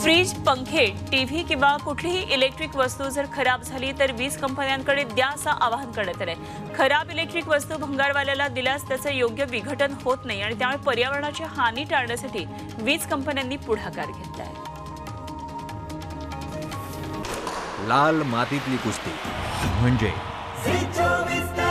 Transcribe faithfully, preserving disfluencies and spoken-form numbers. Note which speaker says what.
Speaker 1: Fridge, पंखे, TV किंवा कुठलीही इलेक्ट्रिक वस्तू जर खराब झाली तर वीज कंपन्यांकडे द्या असं आवाहन करण्यात आलंय। खराब इलेक्ट्रिक वस्तू भंगारवाल्याला दिल्यास त्याचं योग्य विघटन होत नाही आणि त्यामुळे पर्यावरणाची हानी टाळण्यासाठी वीज कंपन्यांनी पुढाकार घेतलाय।
Speaker 2: लाल मातीतली कुस्ती म्हणजे